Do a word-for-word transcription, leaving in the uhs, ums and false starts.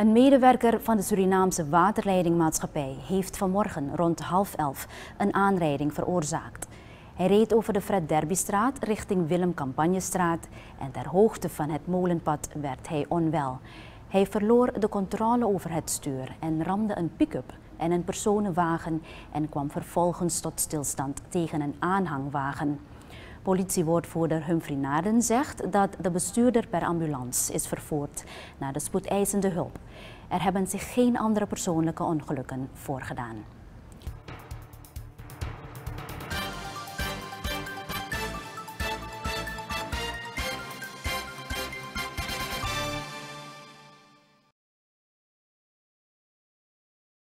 Een medewerker van de Surinaamse waterleidingmaatschappij heeft vanmorgen rond half elf een aanrijding veroorzaakt. Hij reed over de Fred Derbystraat richting Willem Campagnestraat en ter hoogte van het molenpad werd hij onwel. Hij verloor de controle over het stuur en ramde een pick-up en een personenwagen en kwam vervolgens tot stilstand tegen een aanhangwagen. Politiewoordvoerder Humphrey Naden zegt dat de bestuurder per ambulance is vervoerd naar de spoedeisende hulp. Er hebben zich geen andere persoonlijke ongelukken voorgedaan.